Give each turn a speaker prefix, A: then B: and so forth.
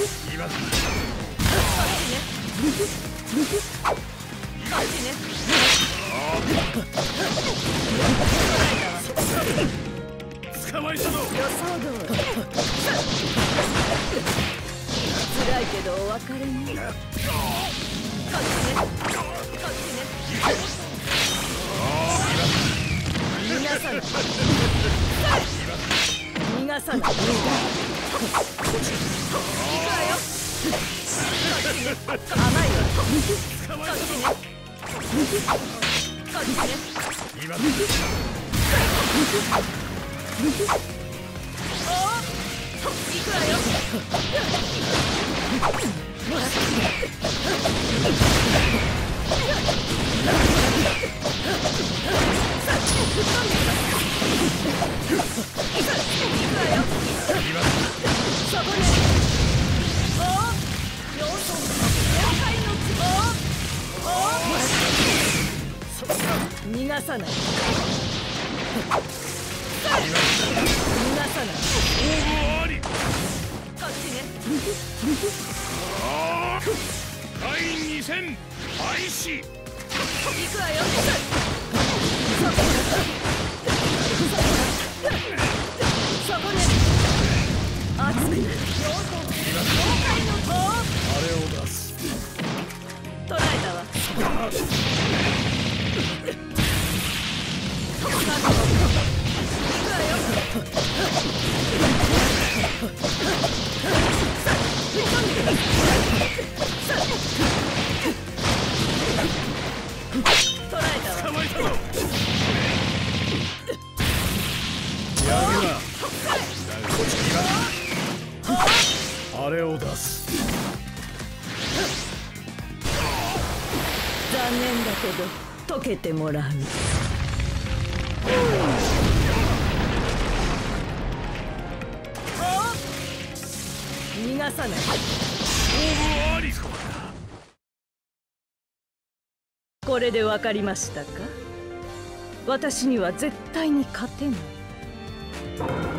A: 捕まえたぞ。
B: 予想通り。辛いけどお別れね。こっちね。こっちね。逃がさない。逃がさない。行くわよ。甘いわ。こっちね。こっちね。おお、行くわよ。逃がさない。逃がさない。こっちね。
A: 会員2000廃止。
B: 行くわよ。そこね。熱くなる。
A: あれを出す。
B: 捕らえたわ。
A: あれを出す。
B: 残念だけど溶けてもらう。逃がさない。これで分かりましたか？私には絶対に勝てない。